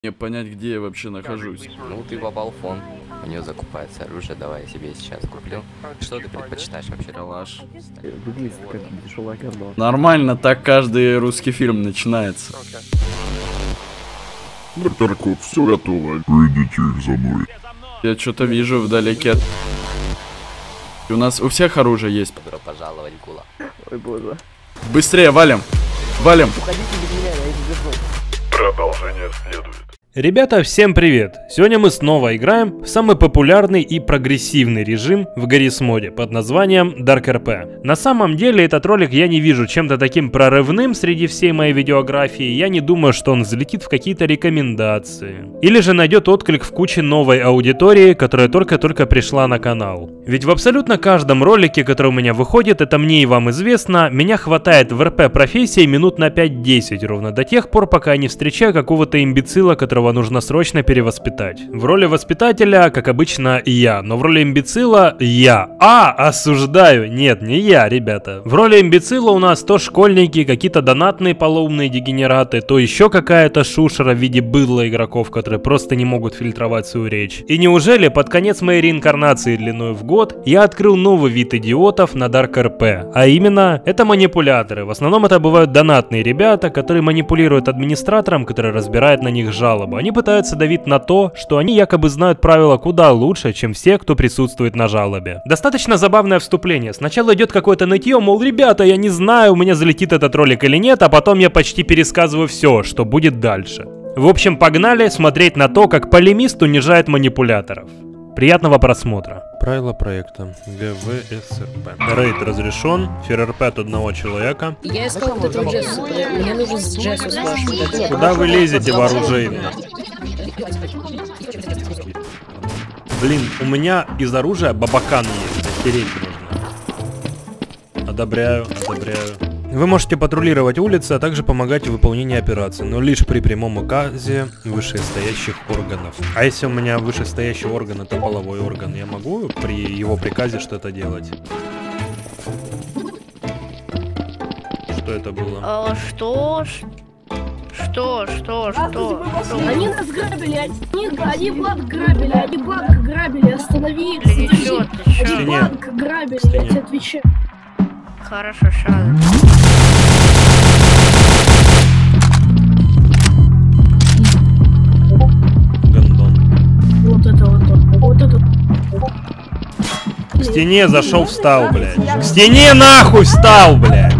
Мне понять, где я вообще нахожусь. Ну, ты попал в фон. У нее закупается оружие, давай я себе сейчас куплю. Что ты предпочитаешь вообще? Калаш. Выглядит как дешевое говно. Нормально, так каждый русский фильм начинается. Доктор Кот, все готово. Выйдите их за мной. Я что-то вижу вдалеке. У нас у всех оружие есть. Добро пожаловать, Гула. Ой боже. Быстрее, валим! Валим! Уходите без меня, я их держу. Продолжение следует. Ребята, всем привет! Сегодня мы снова играем в самый популярный и прогрессивный режим в Garry's моде под названием Dark RP. На самом деле этот ролик я не вижу чем-то таким прорывным среди всей моей видеографии, я не думаю, что он взлетит в какие-то рекомендации. Или же найдет отклик в куче новой аудитории, которая только-только пришла на канал. Ведь в абсолютно каждом ролике, который у меня выходит, это мне и вам известно, меня хватает в РП профессии минут на 5-10 ровно до тех пор, пока я не встречаю какого-то имбецила, которого нужно срочно перевоспитать. В роли воспитателя, как обычно, я, но в роли имбецила я. Осуждаю! Нет, не я, ребята. В роли имбецила у нас то школьники, какие-то донатные полоумные дегенераты, то еще какая-то шушера в виде быдла игроков, которые просто не могут фильтровать свою речь. И неужели под конец моей реинкарнации длиной в год я открыл новый вид идиотов на Dark RP? А именно, это манипуляторы. В основном это бывают донатные ребята, которые манипулируют администратором, который разбирает на них жалобы. Они пытаются давить на то, что они якобы знают правила куда лучше, чем все, кто присутствует на жалобе. Достаточно забавное вступление. Сначала идет какое-то нытье, мол, ребята, я не знаю, у меня залетит этот ролик или нет, а потом я почти пересказываю все, что будет дальше. В общем, погнали смотреть на то, как полемист унижает манипуляторов. Приятного просмотра. Правила проекта. ГВСРП. Рейд разрешен. ФРРП от одного человека. Я искал вот этого Джессуса. Мне нужен Джессус ваш. Куда вы лезете вооруженно? Блин, у меня из оружия бабакан есть. Стереть нужно. Одобряю, одобряю. Вы можете патрулировать улицы, а также помогать в выполнении операций, но лишь при прямом указе вышестоящих органов. А если у меня вышестоящий орган это половой орган, я могу при его приказе что-то делать? Что это было? Что? Они нас грабили, они банк грабили, останови их. Ты Банк грабили, я тебе отвечаю. Хорошо, сейчас. Гандон. Вот это. К стене зашел, встал, блядь. К стене нахуй встал, блядь.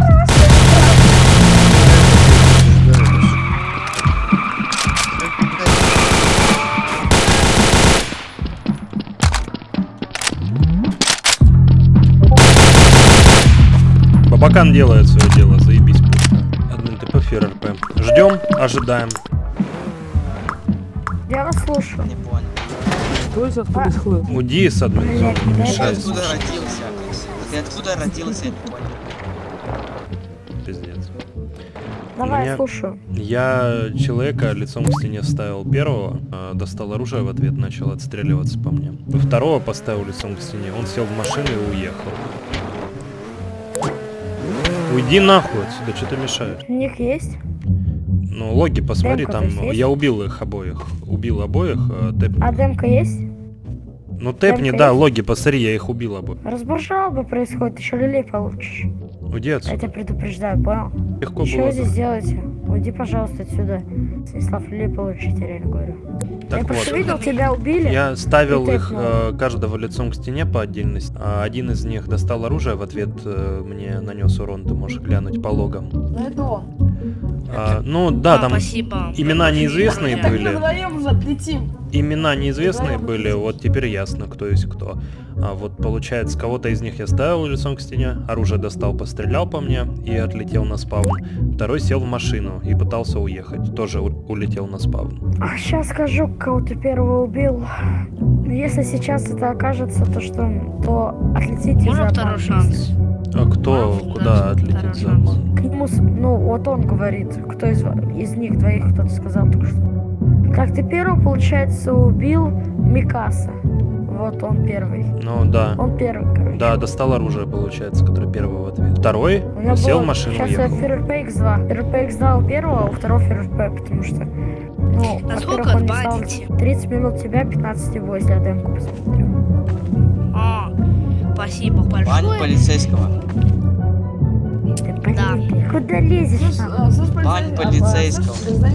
Бабакан делает свое дело, заебись просто. Админ ТП ФРРП. Ждем, ожидаем. Я вас слушаю. Не понял. Что здесь происходит? Уйди с админ зоны, не Ты мешай. откуда родился? Ты откуда родился, я не понял. Пиздец. Давай, Меня- слушаю. Я человека лицом к стене ставил первого, достал оружие в ответ, начал отстреливаться по мне. Второго поставил лицом к стене, он сел в машину и уехал. Уйди нахуй отсюда, что ты мешаешь? Ник есть? Ну, логи посмотри, Демка там здесь есть? я убил их обоих. Убил обоих, тэпни. А демка есть? Ну тэпни, демка да, есть? логи, посмотри, я их убил обоих. Разбор жалобы происходит, еще люлей получишь. Уйди Я отсюда. тебя предупреждаю, понял? Легко Еще было. здесь делайте. Уйди, пожалуйста, отсюда. Станислав, люлей получите, реально говорю. Я Так просто вот. видел, тебя убили. Я ставил И их тэпнул. каждого лицом к стене по отдельности. Один из них достал оружие, в ответ мне нанес урон, ты можешь глянуть по логам. Ну да, там Спасибо. имена неизвестные Так были. Вдвоем уже отлетим. Имена неизвестные были, вот теперь ясно, кто есть кто. А вот получается, кого-то из них я ставил лицом к стене, оружие достал, пострелял по мне и отлетел на спавн. Второй сел в машину и пытался уехать, тоже улетел на спавн. Сейчас скажу, кого ты первого убил. Если сейчас это окажется, то отлетите Можно за второй обман. шанс? А кто куда отлетит за обман? К нему, ну вот он говорит, кто из них двоих, кто-то сказал только что. Так, ты первый, получается, убил Микаса. Вот он первый. Ну да. Он первый, короче. Да, достал оружие, получается, который первый в ответ. Второй У меня сел было- в машину и Сейчас уехал. ФРП X2. ФРП X2 у первого, а у второго ФРП, потому что Ну, А во-первых, сколько он не стал отбаните? 30 минут тебя, 15 его, если я демку посмотрю. А, спасибо Бань большое. полицейского. Ты, блин, Да. ты куда лезешь там? Бань полицейского.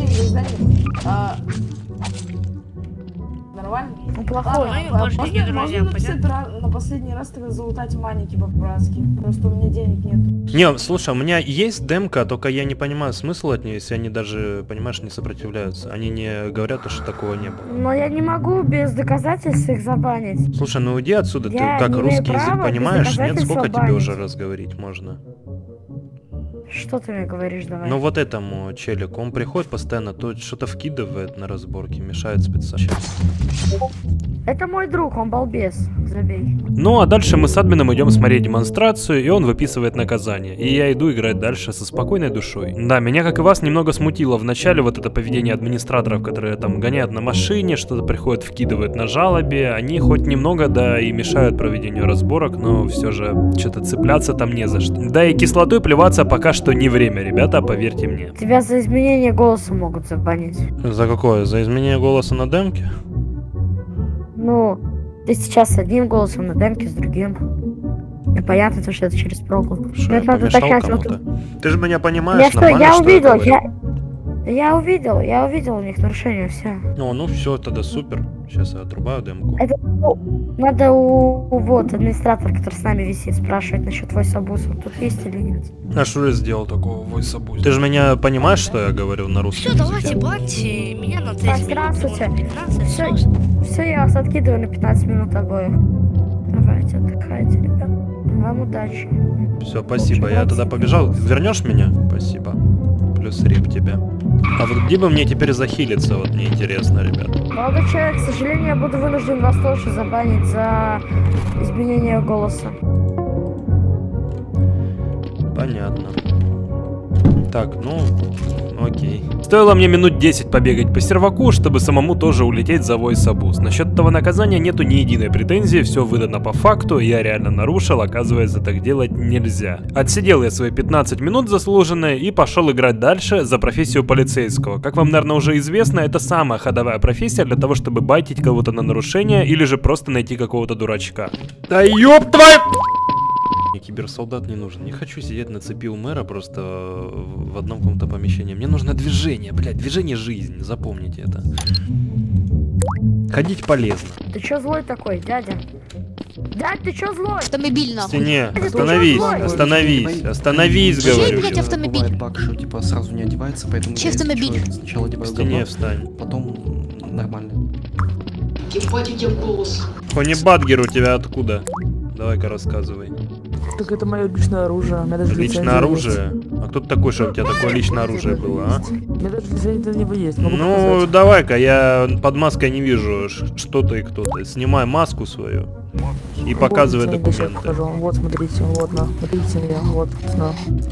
Нормально? Он плохой. мы больше не друзья, можно написать на последний раз тогда залутать маники по-братски? Просто у меня денег нет. Не, слушай, у меня есть демка, только я не понимаю смысла от нее, если они даже, понимаешь, не сопротивляются. Они не говорят, что такого не было. Но я не могу без доказательств их забанить. Слушай, ну уйди отсюда, ты Я как не имею русский язык права без понимаешь, нет? доказательств Сколько тебе банить. уже раз говорить можно? Что ты мне говоришь, давай? Ну вот этому челику, он приходит постоянно, то что-то вкидывает на разборке, мешает специально. Это мой друг, он балбес. Забей. Ну а дальше мы с админом идем смотреть демонстрацию, и он выписывает наказание. И я иду играть дальше со спокойной душой. Да, меня, как и вас, немного смутило в начале вот это поведение администраторов, которые там гоняют на машине, что-то приходят, вкидывают на жалобе. Они хоть немного, да, и мешают проведению разборок, но все же что-то цепляться там не за что. Да и кислотой плеваться пока что не время, ребята, поверьте мне. Тебя за изменение голоса могут забанить. За какое? За изменение голоса на демке? Ну, ты сейчас с одним голосом на демке, с другим. И понятно, то, что это через прогу. Что, Но я это надо помешал уточнять. кому-то? Ты же меня понимаешь, Я что, нормально, я что увидел, говорю? я увидел у них нарушение, все. Ну все, тогда супер. Сейчас я отрубаю демку. Это надо вот администратор, который с нами висит, спрашивать насчет войсабуса. Тут есть или нет? А что я сделал такого войсабузе? Ты же меня понимаешь, что я говорю на русском Все, языке? давайте баньте меня на 30 Так, минут. здравствуйте. может, 15, Все, все. все, я вас откидываю на 15 минут обоих. Давайте, отдыхайте, ребят. Вам удачи. Все, спасибо. Я тогда побежал. Вернешь меня? Спасибо. Плюс рип тебе. А вот где бы мне теперь захилиться? Вот мне интересно, ребят. Молодой человек, к сожалению, я буду вынужден вас тоже забанить за изменение голоса. Понятно. Так, ну, окей. Стоило мне минут 10 побегать по серваку, чтобы самому тоже улететь за войсабуз. Насчет этого наказания нету ни единой претензии, все выдано по факту, я реально нарушил, оказывается, так делать нельзя. Отсидел я свои 15 минут заслуженные и пошел играть дальше за профессию полицейского. Как вам, наверное, уже известно, это самая ходовая профессия для того, чтобы байтить кого-то на нарушение или же просто найти какого-то дурачка. Да ёб твою... Мне киберсолдат не нужен. Не хочу сидеть на цепи у мэра просто в одном каком-то помещении. Мне нужно движение, блядь, движение жизни. Запомните это. Ходить полезно. Ты чё злой такой, дядя? Дядь, ты чё злой? Автомобиль В нахуй. стене. Остановись, остановись, остановись, говорю. Блять, автомобиль. Бывает баг, что типа сразу не одевается, поэтому Чей я, если автомобиль? чё, сначала В одеваю стене говно, встань. потом нормально. Хонибадгер у тебя откуда? Давай-ка рассказывай. Так это мое личное оружие. У меня даже лицензия Личное оружие? А кто ты такой, что у тебя такое личное оружие было, а? есть. У меня даже лицензия на него есть. Могу Ну, показать. давай-ка, я под маской не вижу, что ты и кто ты. Снимай маску свою и показывай Вот лицензия, щас документы. покажу. Вот, смотрите, вот, на. Смотрите меня, вот, на.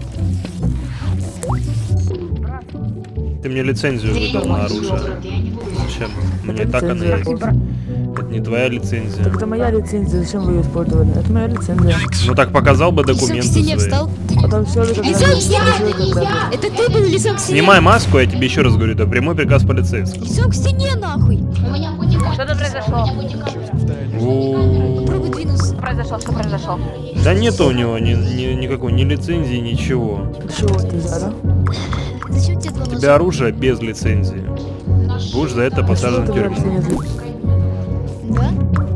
Ты мне лицензию выдал на оружие. Зачем? Мне и так она есть. Это не твоя лицензия. Так это моя лицензия, зачем вы ее использовали? Это моя лицензия. Ну так показал бы Лицом к документы стене свои. встал. А там все ли как Лицом к стене! Это ты был лицом к стене? Снимай маску, я тебе еще раз говорю, это прямой приказ полицейского. Лицом к стене, нахуй. Что-то произошло. Попробуй двинуться. Что произошло? Да нету у него никакой ни лицензии, ничего. Чего ты взял, да? Зачем тебе два У ножа? тебя оружие без лицензии. Будешь за это посажен в тюрьму. Да?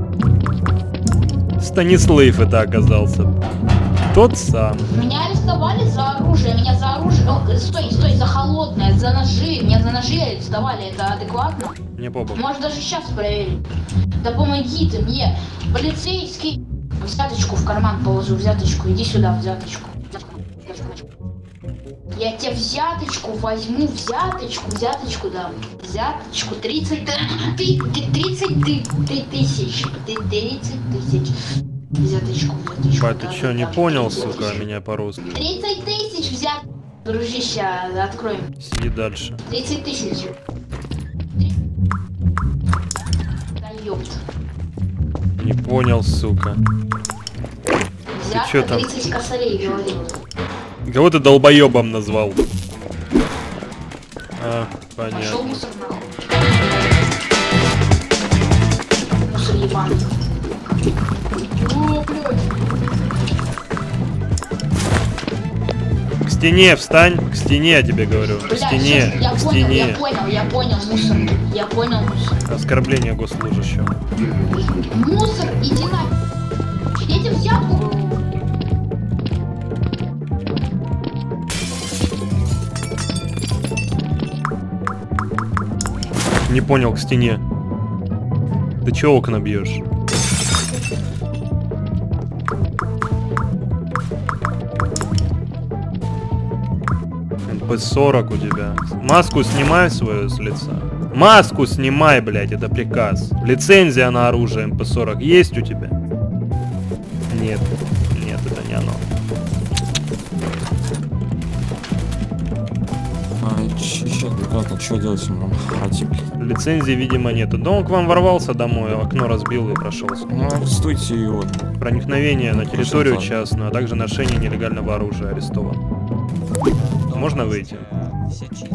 Станислав это оказался. Тот сам. Меня арестовали за оружие, меня за оружие, стой, за холодное, за ножи, меня за ножи арестовали, это адекватно? Мне по боку. Может даже сейчас проверить. Да помоги ты мне, полицейский. Взяточку в карман положу, взяточку, иди сюда, взяточку. Я тебе взяточку возьму, взяточку дам. Взяточку, 30 тысяч. 30 тысяч. Взяточку. Бать, ты что, не понял, сука, меня по-русски? 30 тысяч взят. Дружище, откроем. Сиди дальше. 30 тысяч. Да ёпт. Не понял, сука. Взятка чё там? 30 косарей, говорит. Кого ты долбоебом назвал? А, Пошел понятно. мусор нахуй. стене встань, к стене, я тебе говорю. К Блядь, стене, я к понял, стене. я понял, мусор. Я понял, мусор. Оскорбление госслужащего. Мусор, иди на... Этим взятку... Не понял, к стене. Ты чё окна бьешь? МП-40 у тебя. Маску снимай свою с лица. Маску снимай, блядь, это приказ. Лицензия на оружие МП-40 есть у тебя? Нет. Нет, это не оно. Что делать ему? Лицензии, видимо, нету. Да он к вам ворвался домой, окно разбил и прошелся. Ну, арестуйте его. Проникновение на территорию частную, а также ношение нелегального оружия арестован. Можно выйти? Все чисто.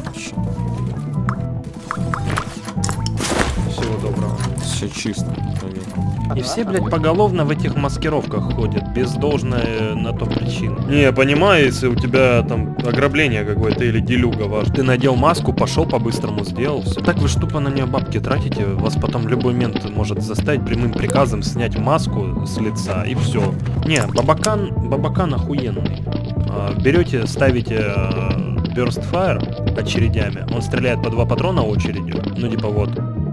Всего доброго. Все чисто. И все, блядь, поголовно в этих маскировках ходят, без должной на то причины. Не, я понимаю, если у тебя там ограбление какое-то или делюга ваш. Ты надел маску, пошел по-быстрому, сделал все. Так вы ж тупо на нее бабки тратите, вас потом в любой момент может заставить прямым приказом снять маску с лица и все. Не, бабакан охуенный. Берете, ставите Burst Fire очередями, он стреляет по 2 патрона очередью, ну типа вот.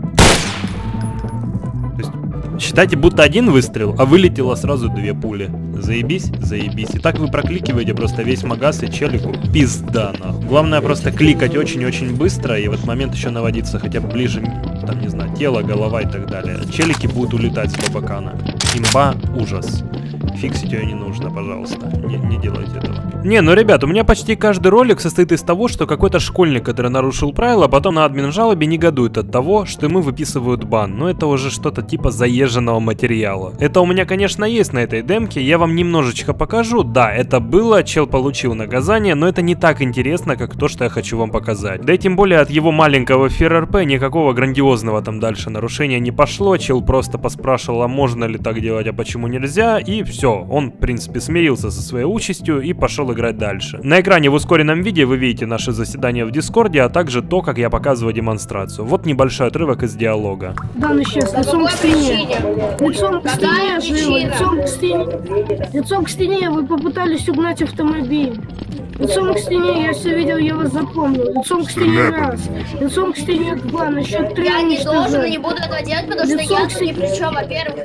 Считайте, будто один выстрел, а вылетело сразу 2 пули. Заебись? Заебись. И так вы прокликиваете просто весь магаз и челику. Пизда, нахуй. Главное просто кликать очень-очень быстро и в этот момент еще наводиться хотя бы ближе, там, не знаю, тело, голова и так далее. Челики будут улетать с бабакана. Имба — ужас. Фиксить ее не нужно, пожалуйста. Не делайте этого. Не, ну, ребят, у меня почти каждый ролик состоит из того, что какой-то школьник, который нарушил правила, потом на админ-жалобе негодует от того, что ему выписывают бан. Но это уже что-то типа заезженного материала. Это у меня, конечно, есть на этой демке, я вам немножечко покажу. Да, это было, чел получил наказание, но это не так интересно, как то, что я хочу вам показать. Да и тем более от его маленького ФРРП никакого грандиозного там дальше нарушения не пошло. Чел просто поспрашивал, а можно ли так делать, а почему нельзя, и все. Он, в принципе, смирился со своей участью и пошел играть дальше. На экране в ускоренном виде вы видите наше заседание в Дискорде, а также то, как я показываю демонстрацию. Вот небольшой отрывок из диалога. Да, ну сейчас, лицом к стене. Лицом к стене, живо, лицом к стене. Лицом к стене, вы попытались угнать автомобиль. Лицом к стене, я все видел, я вас запомнил. Лицом к стене раз. Лицом к стене 2, на счет 3. Я не должен и не буду этого делать, потому что я тут ни при чем, во-первых.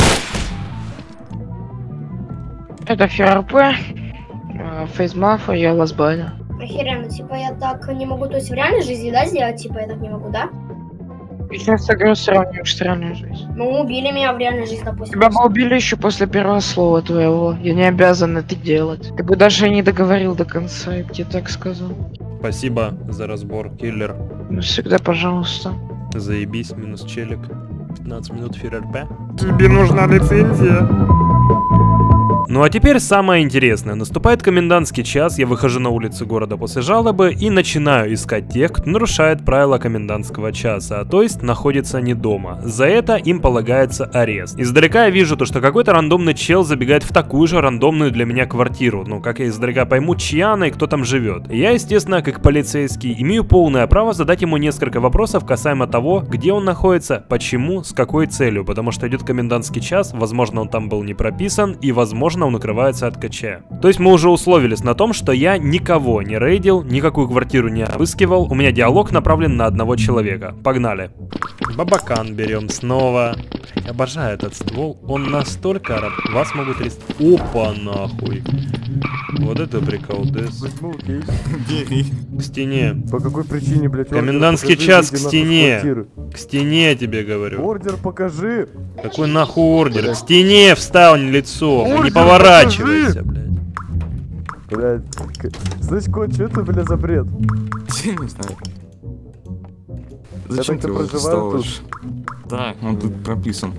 Это ФРП, Фейсмафа, я вас баню. Охеренно, типа я так не могу, то есть в реальной жизни, да, сделать, типа я так не могу, да? Сейчас игру сравниваешь с реальной жизнью. Ну, убили меня в реальной жизни, допустим. Тебя бы убили еще после первого слова твоего. Я не обязан это делать. Ты бы даже не договорил до конца, я бы тебе так сказал. Спасибо за разбор, киллер. Ну, всегда пожалуйста. Заебись, минус челик. 15 минут ФРРП. Тебе нужна лицензия. Ну а теперь самое интересное. Наступает комендантский час, я выхожу на улицы города после жалобы и начинаю искать тех, кто нарушает правила комендантского часа, то есть находится не дома. За это им полагается арест. Издалека я вижу то, что какой-то рандомный чел забегает в такую же рандомную для меня квартиру. Ну, как я издалека пойму, чья она и кто там живет. Я, естественно, как полицейский, имею полное право задать ему несколько вопросов касаемо того, где он находится, почему, с какой целью, потому что идет комендантский час, возможно, он там был не прописан и, возможно, он укрывается от КЧ. То есть мы уже условились на том, что я никого не рейдил, никакую квартиру не обыскивал, у меня диалог направлен на одного человека. Погнали. Бабакан берем снова. Обожаю этот ствол, он настолько вас могут Опа, нахуй. Вот это приколдес. К стене. По какой причине, блядь? Комендантский час к стене. К стене тебе говорю. Ордер покажи. Какой нахуй ордер? К стене встань лицом. Не поворачивайся, блядь. Блядь. Слышь, кот, что это, бля, за бред? Я не знаю. Зачем ты его арестовываешь? Да, он тут прописан.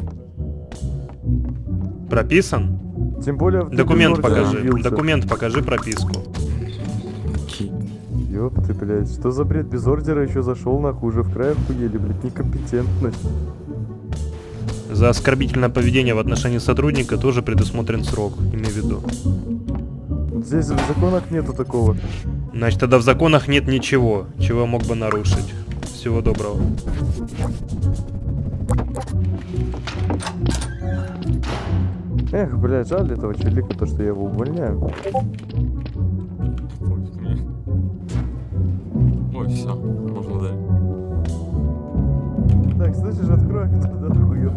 Прописан? Тем более... Документ покажи. Документ покажи, прописку. Ёп ты, блядь, что за бред? Без ордера еще зашел, нахуй, уже в край охуели, блядь, некомпетентность. За оскорбительное поведение в отношении сотрудника тоже предусмотрен срок, имей в виду. Здесь в законах нету такого. Значит, тогда в законах нет ничего, чего мог бы нарушить. Всего доброго. Эх, блядь, жаль этого челика, то, что я его увольняю. Ой, все, можно дать. Так, слышишь, открой туда, хуёв.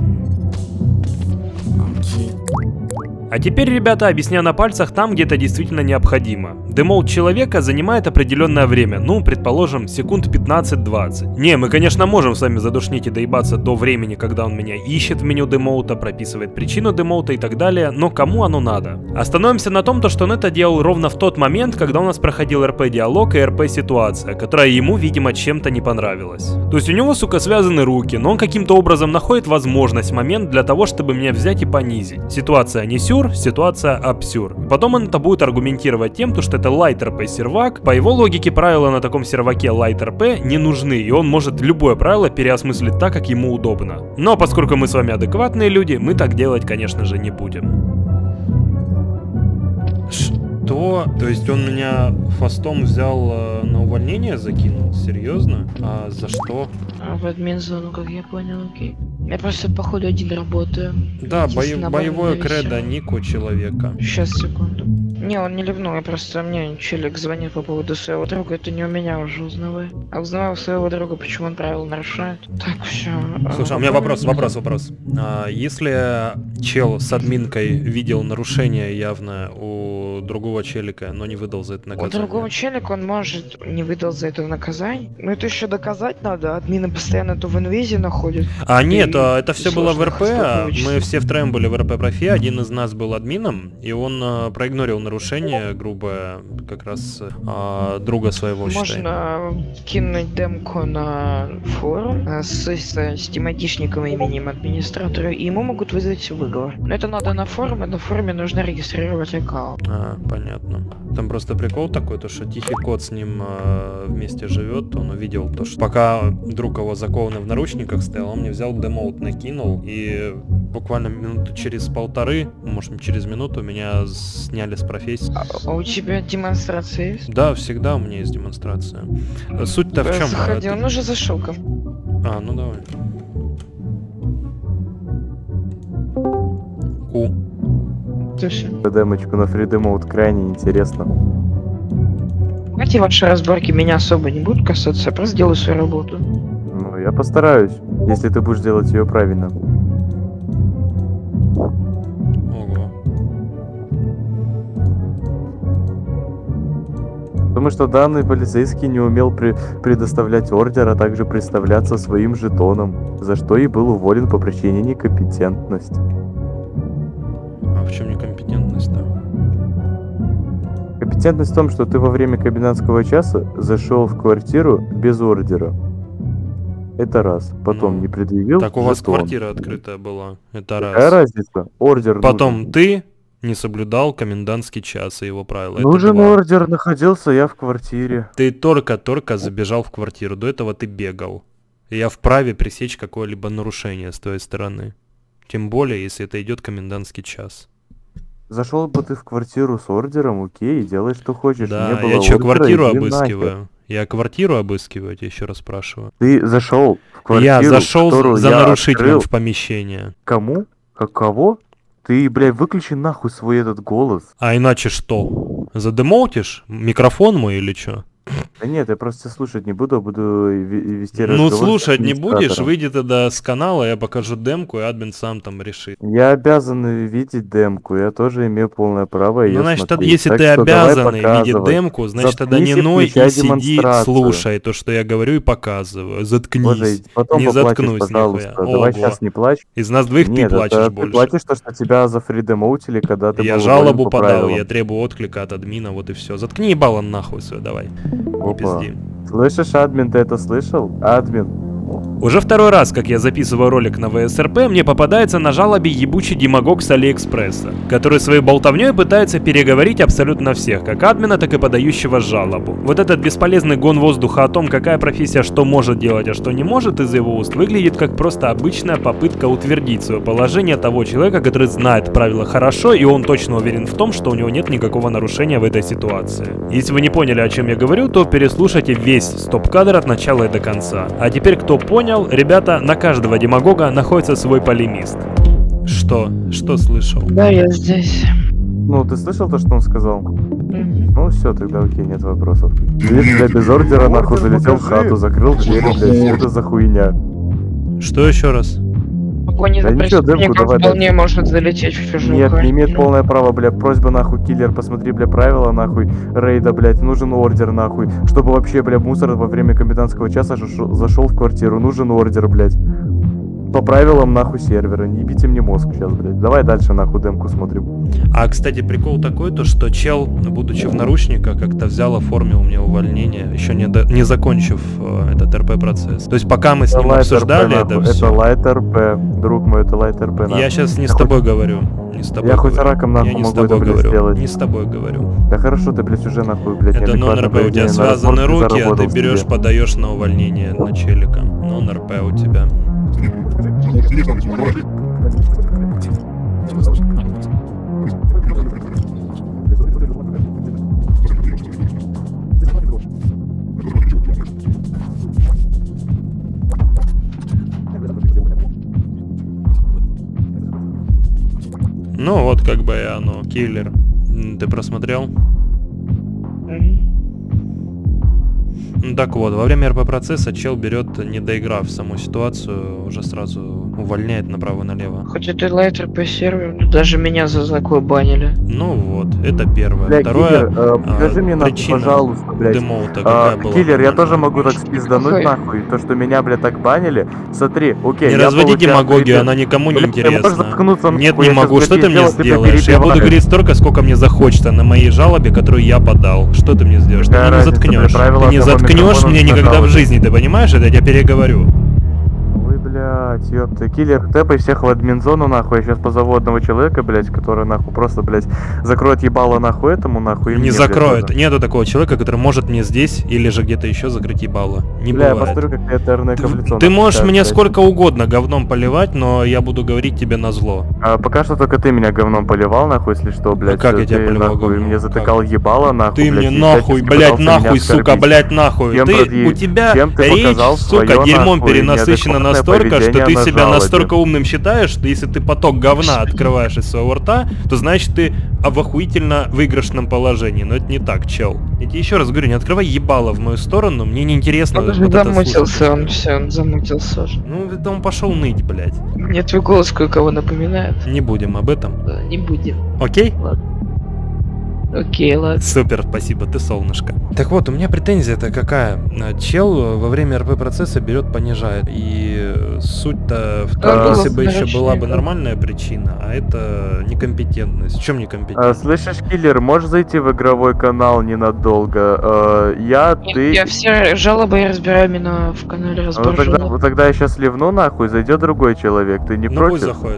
А теперь, ребята, объясняю на пальцах там, где это действительно необходимо. Демолт человека занимает определенное время, ну, предположим, секунд 15-20. Не, мы, конечно, можем с вами задушнить и доебаться до времени, когда он меня ищет в меню демолта, прописывает причину демолта и так далее, но кому оно надо? Остановимся на том, что он это делал ровно в тот момент, когда у нас проходил РП-диалог и РП-ситуация, которая ему, видимо, чем-то не понравилась. То есть у него, сука, связаны руки, но он каким-то образом находит возможность, момент для того, чтобы меня взять и понизить. Ситуация не сюр, ситуация абсюр. Потом он это будет аргументировать тем, что это Light-RP сервак. По его логике правила на таком серваке Light-RP не нужны, и он может любое правило переосмыслить так, как ему удобно. Но поскольку мы с вами адекватные люди, мы так делать, конечно же, не будем. Что? То есть он меня фастом взял на увольнение, закинул? Серьезно? А за что? В админ-зону, как я понял, окей. Я просто, походу, один работаю. Да, боевое кредо ник у человека. Сейчас, секунду. Не, он не ливнул, я просто, мне челик звонит по поводу своего друга, это не у меня уже узнавай. А узнавал своего друга, почему он правила нарушает. Так, все. Слушай, у меня вопрос. Если чел с админкой видел нарушение явно у другого челика, но не выдал за это наказание? У другого челика он может не выдал за это наказание. Но это еще доказать надо, админы постоянно то в инвизе находят. А нет, это все было в РП, мы все втроем были в РП-профи, один из нас был админом, и он проигнорил нарушение грубое как раз друга своего, считай. Можно кинуть демку на форум с тематичником и именем администратора, и ему могут вызвать выговор. Но это надо на форуме, на форуме нужно регистрировать аккаунт. Понятно. Там просто прикол такой, то что Тихий Кот с ним вместе живет, он увидел то, что пока друг его закованный в наручниках стоял, он мне взял демолт, накинул, и буквально минуты через полторы, может через минуту, меня сняли с профессии. А у тебя демонстрация есть? Да, всегда у меня есть демонстрация. Суть-то в чем? Заходи, он уже зашел ко мне. Ну давай. Демочку на фридемоут крайне интересно. Эти ваши разборки меня особо не будут касаться, я просто делаю свою работу. Ну, я постараюсь, если ты будешь делать ее правильно. Ого. Потому что данный полицейский не умел предоставлять ордер, а также представляться своим жетоном, за что и был уволен по причине некомпетентности. А в чем некомпетентность-то? Компетентность в том, что ты во время комендантского часа зашел в квартиру без ордера. Это раз. Потом не предъявил Так у вас жетон. квартира открытая была. Это раз. Какая разница? Ордер Потом нужен. ты не соблюдал комендантский час и его правила. Нужен ордер, находился я в квартире. Ты только забежал в квартиру. До этого ты бегал. И я вправе пресечь какое-либо нарушение с твоей стороны. Тем более, если это идет комендантский час. Зашел бы ты в квартиру с ордером, окей, делай что хочешь. Да, не было я что, ордера, квартиру иди обыскиваю? нахер. Я квартиру обыскиваю, я еще раз спрашиваю. Ты зашел в квартиру, Я зашел за я нарушителем открыл. в помещение. Кому? Кого? Ты, блядь, выключи нахуй свой этот голос. А иначе что? Задемоутишь? Микрофон мой или что? Да нет, я просто слушать не буду, буду вести разговор. Ну с слушать не будешь, администратором. выйди тогда с канала, я покажу демку, и админ сам там решит. Я обязан видеть демку, я тоже имею полное право ее Ну, значит, смотреть. если Так ты что давай обязан видеть показывай. демку, значит, тогда Заткнись не ной и включай сиди, демонстрацию. слушай то, что я говорю и показываю. Заткнись. Боже, потом не поплачешь, заткнусь, пожалуйста. нихуя. Давай Ого. сейчас не плачь. Из нас двоих Нет, ты плачешь это больше. Ты платишь то, что тебя зафридемоутили, когда ты Я был жалобу уволен по подал, правилам. я требую отклика от админа, вот и все. Заткни ебало нахуй свое, давай. Не Опа. пизди. Слышишь, админ, ты это слышал? Админ, Уже второй раз, как я записываю ролик на ВСРП, мне попадается на жалобе ебучий демагог с Алиэкспресса, который своей болтовней пытается переговорить абсолютно всех, как админа, так и подающего жалобу. Вот этот бесполезный гон воздуха о том, какая профессия что может делать, а что не может, из его уст выглядит как просто обычная попытка утвердить свое положение того человека, который знает правила хорошо, и он точно уверен в том, что у него нет никакого нарушения в этой ситуации. Если вы не поняли, о чем я говорю, то переслушайте весь стоп-кадр от начала и до конца. А теперь, кто понял, ребята, на каждого демагога находится свой полемист. Что? Что слышал? Да, я здесь. Ну, ты слышал то, что он сказал? Ну все, тогда окей, нет вопросов. Бля, без ордера нахуй залетел в хату, закрыл дверь, блядь, это за хуйня. Что еще раз? Да ничего, демку давай вполне может залететь в чужую. Нет, не имеет полное право, бля, просьба нахуй, киллер, посмотри, бля, правила нахуй, рейда, блядь, нужен ордер нахуй, чтобы вообще, бля, мусор во время комендантского часа зашел в квартиру, нужен ордер, блядь. По правилам нахуй сервера, не ебите мне мозг сейчас, блядь. Давай дальше нахуй демку смотрим. А, кстати, прикол такой, то что чел, будучи в наручниках, как-то взял, оформил мне увольнение, еще не закончив этот РП-процесс. То есть пока мы с ним обсуждали это все... Это лайт РП, друг мой, это лайт РП. Я сейчас не с тобой говорю. Не с тобой я говорю. Хоть раком нахуй могу это, блядь, сделать. Не с тобой говорю. Да хорошо, ты, блядь, уже нахуй, блядь, это нон-РП, у тебя связаны руки, а ты берешь, подаешь на увольнение на челика. Нон-РП у тебя. Ну вот как бы и оно, киллер. Ты просмотрел? Так вот, во время РП-процесса чел берет, не доиграв саму ситуацию, уже сразу увольняет направо-налево. Хоть это лайт РП-сервер, но даже меня за такое банили. Ну вот, это первое. Бля, Второе, киллер, покажи мне нахуй, пожалуйста, блядь. Киллер, я тоже могу так спиздануть нахуй, то, что меня, бля, так банили. Смотри, окей. Не разводи демагогию, она никому не интересна. Нет, не могу, что ты мне сделаешь? Я буду говорить столько, сколько мне захочется на моей жалобе, которую я подал. Что ты мне сделаешь? Ты меня не заткнешь. Ты не заткнешь меня никогда в жизни, ты понимаешь? Это я тебе переговорю. Ой, блядь, ёпта, киллер, тэпай всех в админзону, нахуй, я сейчас позову одного человека, блядь, который, нахуй, просто, блядь, закроет ебало, нахуй, этому, нахуй, и не мне, закроет, блядь, нету такого человека, который может мне здесь или же где-то еще закрыть ебало, не бля, бывает. Я посмотрю, как ты это РНК в лицо. Ты можешь мне сколько угодно говном поливать, но я буду говорить тебе назло. Пока что только ты меня говном поливал, нахуй, если что, блядь. Как я тебя поливал говном? Мне затыкал ебало, нахуй, ты блядь, мне нахуй, блядь, нахуй, сука, блядь, нахуй. У тебя речь, сука, дерьмом перенасыщена настолько, что ты себя настолько умным считаешь, что если ты поток говна открываешь из своего рта, то значит ты в охуительно выигрышном положении. Но это не так, чел. Я тебе еще раз говорю, не открывай ебало в мою сторону, мне не интересно. Он уже замутился, он все, он замутился уже. Ну, это он пошел ныть, блядь. Мне твой голос кое-кого напоминает. Не будем об этом. Да, не будем. Окей? Ладно. Окей, ладно. Супер, спасибо, ты солнышко. Так вот, у меня претензия-то какая? Чел во время РП-процесса берет, понижает. И суть-то в том, если бы еще была бы нормальная причина, а это некомпетентность. В чем некомпетентность? Слышишь, киллер, можешь зайти в игровой канал ненадолго? Я все жалобы я разбираю именно в канале разбор жалоб. Тогда я сейчас ливну нахуй, зайдет другой человек, ты не против? Пусть заходит.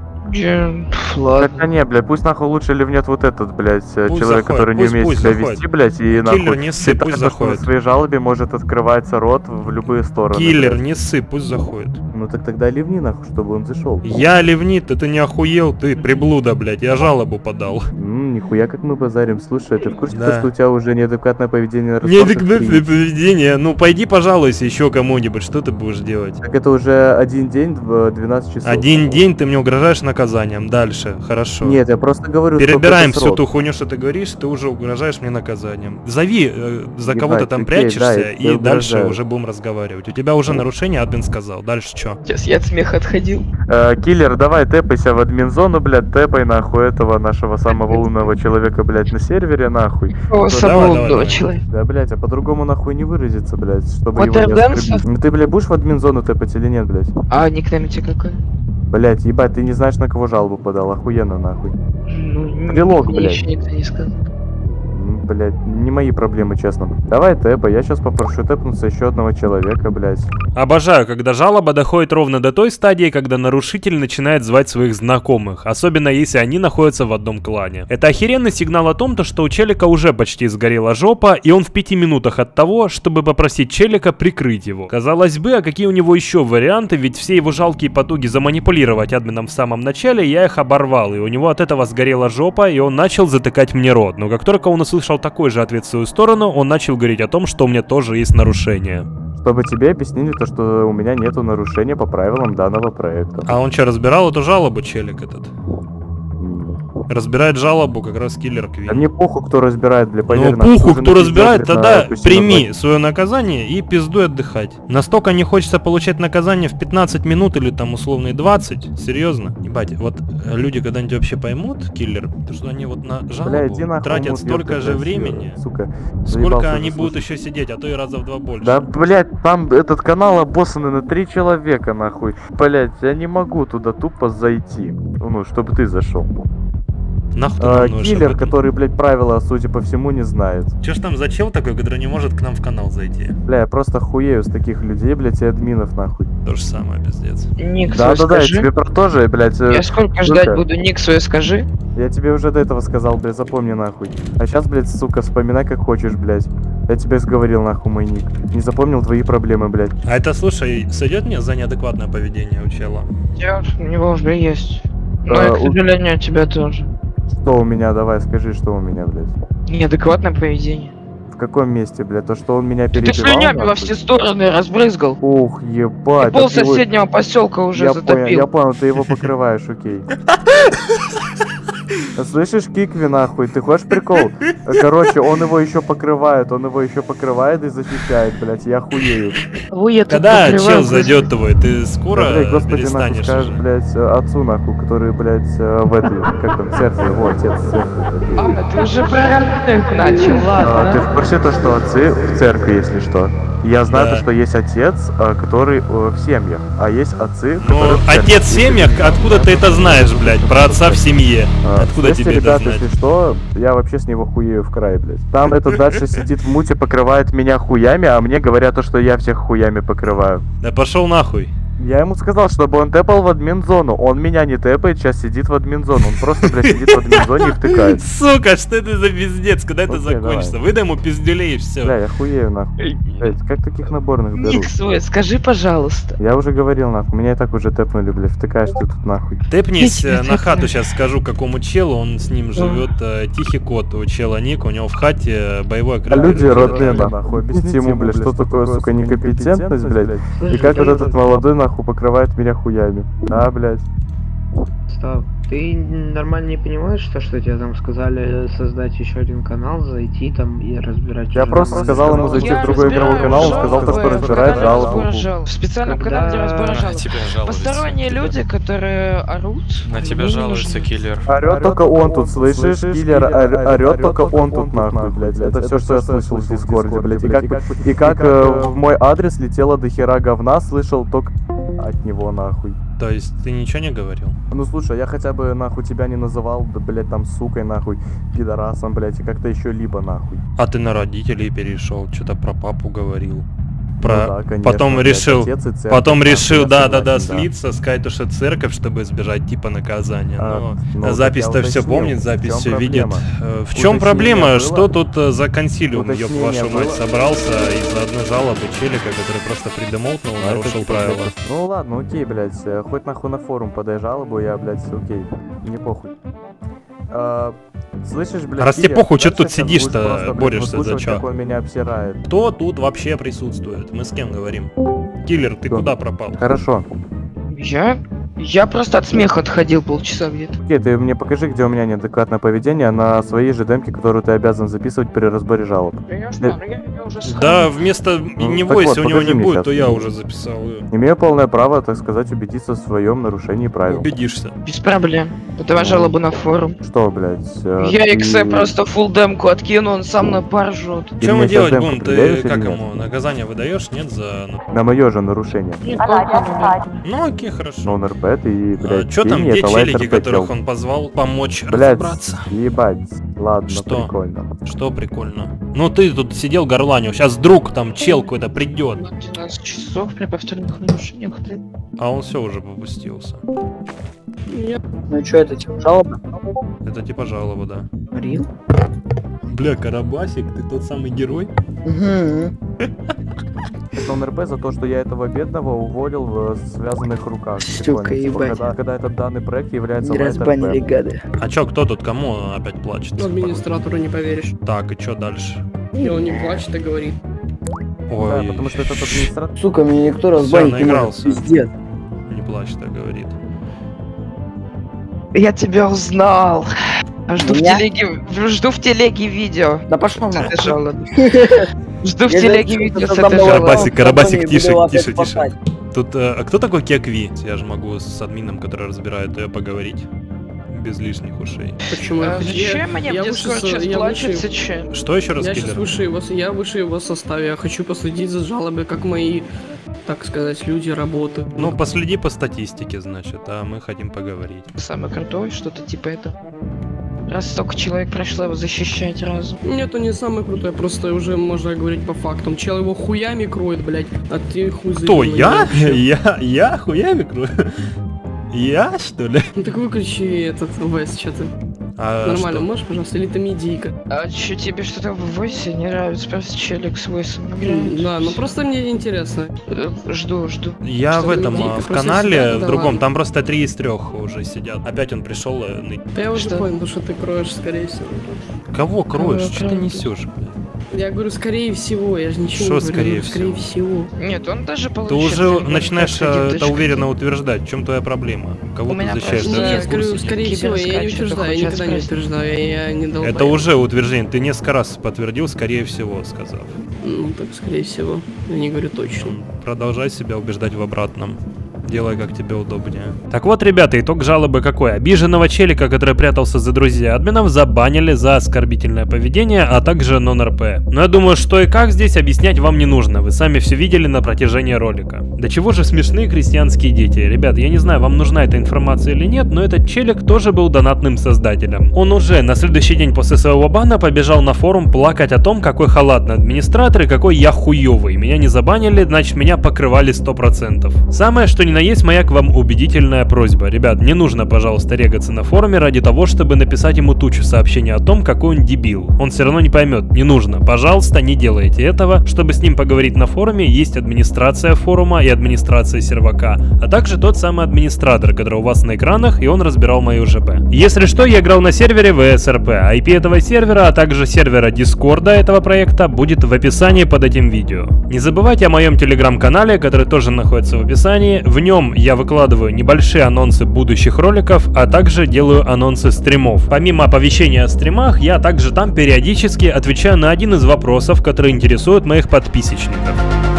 Ладно. Так, не, блядь, пусть нахуй лучше ливнет вот этот, блядь, человек, заходит, который не умеет себя вести, блядь, и нахуй. Киллер, не ссы, пусть заходит. В своей жалобе может открываться рот в любые стороны. Киллер, не ссы, пусть заходит. Ну так тогда ливни нахуй, чтобы он зашел. Я ливнит, ты не охуел, ты приблуда, блядь, я жалобу подал. Нихуя как мы базарим, слушай, ты в курсе, да. Что у тебя уже неадекватное поведение на неадекватное поведение? Ну пойди, пожалуйся еще кому-нибудь, что ты будешь делать? Так это уже один день в 12 часов. Один день ты мне угрожаешь наказанием, дальше, хорошо. Нет, я просто говорю, перебираем всю ту хуйню, что ты говоришь, ты уже угрожаешь мне наказанием. Зови, за кого ты там прячешься, да, и дальше уже будем разговаривать. У тебя уже нарушение, админ сказал, дальше что? Сейчас я от смеха отходил. Киллер, давай тэпайся в админзону, блядь, тэпай нахуй этого нашего самого умного человека, блядь, на сервере, нахуй. Самого умного человека. Да, блядь, а по-другому нахуй не выразиться, блядь, чтобы его не оскорбить. Ну ты, блядь, будешь в админзону тэпать или нет, блядь? А никнейм у тебя какой? Блядь, ебать, ты не знаешь, на кого жалобу подал, охуенно нахуй. Ну, Стрелок, блядь. Еще никто не сказал. блядь, не мои проблемы, честно. Давай тэпа, я сейчас попрошу тэпнуться еще одного человека, блядь. Обожаю, когда жалоба доходит ровно до той стадии, когда нарушитель начинает звать своих знакомых, особенно если они находятся в одном клане. Это охеренный сигнал о том, что у челика уже почти сгорела жопа, и он в 5 минутах от того, чтобы попросить челика прикрыть его. Казалось бы, а какие у него еще варианты, ведь все его жалкие потуги заманипулировать админом в самом начале, я их оборвал, и у него от этого сгорела жопа, и он начал затыкать мне рот. Но как только он услышал такой же ответ в свою сторону, он начал говорить о том, что у меня тоже есть нарушение. Чтобы тебе объяснили то, что у меня нету нарушения по правилам данного проекта. А он что, разбирал эту жалобу, челик этот? Разбирает жалобу как раз киллер Квин. А мне похуй, кто разбирает, бля, поверь. Ну похуй, кто разбирает, тогда прими свое наказание и пиздуй отдыхать. Настолько не хочется получать наказание в 15 минут или там условные 20. Серьезно? Ебать, вот люди когда-нибудь вообще поймут, киллер, то что они вот на жалобу тратят столько же времени, сука, сколько они будут еще сидеть, а то и раза в 2 больше. Да, блядь, там этот канал обоссанный на 3 человека, нахуй. Блядь, я не могу туда тупо зайти, ну, чтобы ты зашел. Киллер, который, блядь, правила, судя по всему, не знает. Че ж там за чел такой, который не может к нам в канал зайти? Бля, я просто хуею с таких людей, блядь, и админов, нахуй. То же самое, пиздец. Ник свой Да, скажи. я тебе про то же, блядь. Я сколько ждать буду, ник свой скажи. Я тебе уже до этого сказал, блядь, запомни, нахуй. А сейчас, блядь, сука, вспоминай как хочешь, блядь. Я тебе сговорил, нахуй, мой ник. Не запомнил твои проблемы, блядь. А это, слушай, сойдет мне за неадекватное поведение у чела? У него уже есть. Но и, к сожалению, у тебя тоже. Что у меня? Давай, скажи, что у меня, блядь. Неадекватное поведение. В каком месте, блядь? То, что он меня перебивал? Ты слюнями во все стороны разбрызгал. Ух, ебать. И пол соседнего поселка уже затопил. Я понял, ты его покрываешь, окей. Слышишь, Кикви, нахуй, ты хочешь прикол? Короче, он его еще покрывает и защищает, блядь, я хуею. Когда чел зайдет твой, ты скоро да, блядь, господи, перестанешь нахуй, скажешь, блядь, отцу, нахуй, который, блядь, в этой, как там, церкви, его отец в церкви. А, ты уже про родных начал, ладно. Ты в курсе то, что отцы в церкви, если что? Я знаю то, что есть отец, который в семьях, а есть отцы, которые в церкви. Отец в семьях? Откуда ты это знаешь, блядь, про отца в семье? Откуда тебе это ребята, знать? Если что, я вообще с него хуею в край, блядь. Там этот дальше сидит в муте, покрывает меня хуями, а мне говорят то, что я всех хуями покрываю. Да пошел нахуй. Я ему сказал, чтобы он тэпал в админ-зону. Он меня не тэпает, сейчас сидит в админ-зону. Он просто, блядь, сидит в админ-зоне и втыкает. Сука, что это за пиздец? Когда это закончится? Выдай ему пиздюлей и все. Бля, я хуею, нахуй. Блядь, как таких наборных берут? Ник свой, скажи, пожалуйста. Я уже говорил, нахуй. Меня и так уже тэпнули, блядь. Втыкаешь ты тут, нахуй. Тэпнись на хату, сейчас скажу, какому челу. Он с ним живет. Тихий кот у чела ник. У него в хате боевой крылья. Люди родные, нахуй. Объясните ему, блядь, что такое, сука, некомпетентность, блядь. И как вот этот молодой, нахуй, покрывает меня хуями. Да, блядь. Стоп. Ты нормально не понимаешь, что тебе там сказали создать еще один канал, зайти там и разбирать? Я просто сказал ему зайти в другой игровой канал, он сказал то, что разбирает жалобу. В специальном канале разбирает жалобу. Посторонние люди, которые орут. На тебя жалуется киллер. Орет только он тут, слышишь? Киллер орет только он тут, нахуй, блядь. Это все, что я слышал в Дискорде, блядь. И как в мой адрес летело до хера говна, слышал только от него, нахуй. То есть ты ничего не говорил? Ну слушай, я хотя бы нахуй тебя не называл, да, блядь, там сукой, нахуй, пидорасом, блядь, и как-то еще либо нахуй. А ты на родителей перешел, что-то про папу говорил. Про... Ну, да, конечно, потом блядь, решил, церковь, слиться, сказать, что церковь, чтобы избежать типа наказания. Но запись-то все помнит, запись все видит. В чем проблема? Что тут за консилиум, ёб вашу мать, собрался из-за одной жалобы челика, который просто придемолтнул, нарушил правила? Ну ладно, окей, блядь, хоть нахуй на форум подай жалобу, я, блядь, окей, не похуй. Слышишь, блядь, раз тебе похуй, что тут сидишь-то, борешься за чё? Он меня обсирает. Кто тут вообще присутствует? Мы с кем говорим? Киллер, ты куда пропал? Хорошо. Я просто от смеха отходил полчаса где-то. Окей, ты мне покажи, где у меня неадекватное поведение на своей же демке, которую ты обязан записывать при разборе жалоб. Да, вместо него, если у него не будет, то я уже записал ее. Имею полное право, так сказать, убедиться в своем нарушении правил. Убедишься. Без проблем. Подавай жалобу на форум. Что, блядь? Я Иксе просто фулл демку откину, он сам на пар жжет. Что мы делать будем? Ты как ему наказание выдаешь, нет, за... На мое же нарушение. Ну окей, хорошо. Но РП и, блядь, что там, где челики, которых он позвал помочь разобраться? Ебать, Ладно, Что? прикольно. Что прикольно? Ну ты тут сидел горланил, сейчас друг там, чел какой-то придет. 12 часов при повторных нарушениях. А он все уже попустился. Ну что, это типа жалоба? Это типа жалоба, да. Рил? Бля, Карабасик, ты тот самый герой? Угу. Это НРП за то, что я этого бедного уволил в связанных руках. Сука, Прикольно, ебать. когда этот данный проект является Не разбанили, лайт-РП. гады. А чё, кто тут кому опять плачет? Администратору не поверишь. Так, и чё дальше? И он не плачет, а говорит. Ой, Да, потому что этот администратор... Сука, меня никто всё, разбанить не может. наигрался. Пиздец. Не плачь, так говорит. Я тебя узнал. Жду Меня? жду в телеге видео. Да пошел С нахуй. этой жалобой. Жду в Я телеге за- видео с создам этой новый жалобой. аккаунт, Карабасик, буду тише, опять тише. спасать. Тут, а кто такой Кекви? Я же могу с админом, который разбирает ее, поговорить. Без лишних ушей. Почему я хочу? Зачем мне в Дискорд сейчас плачется, че? Что еще раз, Я сейчас Киллер? я выше его составе, я хочу последить за жалобой, как мои, так сказать, люди работают. Ну, последи по статистике, значит, а мы хотим поговорить. Самый крутой, что-то типа это. Раз столько человек прошло его защищать разом. Нет, он не самый крутой, просто уже можно говорить по фактам. Чел его хуями кроет, блядь, а ты хуй Кто, забил, я? вообще. Я хуями крою? Я, что ли? Ну так выключи этот ОБС, что ты. А Нормально, что? можешь, пожалуйста, или ты медийка? А че, тебе что-то в войсе не нравится? Просто челик с войсом играет. Да, ну просто мне интересно. Жду. Я Что в ты этом, медийка? в Просто канале, сюда, в да другом, ладно. там просто 3 из 3 уже сидят. Опять он пришел ныть. Да я уже Что? понял, что ты кроешь, скорее всего. Кого кроешь? Что ты правда. несешь, блядь? Я говорю, скорее всего, я же ничего Что не говорю, скорее скорее всего. Нет, он даже Ты получит. уже наверное, начинаешь как один это точка уверенно утверждать. В чем твоя проблема? Кого У ты меня защищаешь? просто- Ты вообще Нет, в говорю, курсе? скорее всего, я не Киберскачет, утверждаю, я хочет никогда не спросить. утверждаю, я не долбоеб. Это уже утверждение. Ты несколько раз подтвердил, скорее всего, сказав. Ну, так, скорее всего, я не говорю точно. Продолжай себя убеждать в обратном. Делай, как тебе удобнее. Так вот, ребята, итог жалобы какой? Обиженного челика, который прятался за друзья админов, забанили за оскорбительное поведение, а также нон-РП. Но я думаю, что и как здесь объяснять вам не нужно. Вы сами все видели на протяжении ролика. До чего же смешные крестьянские дети. Ребят, я не знаю, вам нужна эта информация или нет, но этот челик тоже был донатным создателем. Он уже на следующий день после своего бана побежал на форум плакать о том, какой халатный администратор и какой я хуёвый. Меня не забанили, значит меня покрывали 100%. Самое, что ни на есть, моя к вам убедительная просьба. Ребят, не нужно, пожалуйста, регаться на форуме ради того, чтобы написать ему тучу сообщений о том, какой он дебил. Он все равно не поймет. Не нужно. Пожалуйста, не делайте этого. Чтобы с ним поговорить на форуме, есть администрация форума и администрация сервака, а также тот самый администратор, который у вас на экранах, и он разбирал мою ЖП. Если что, я играл на сервере VSRP. IP этого сервера, а также сервера Дискорда этого проекта будет в описании под этим видео. Не забывайте о моем телеграм-канале, который тоже находится в описании. В нем я выкладываю небольшие анонсы будущих роликов, а также делаю анонсы стримов. Помимо оповещения о стримах, я также там периодически отвечаю на один из вопросов, которые интересуют моих подписчиков.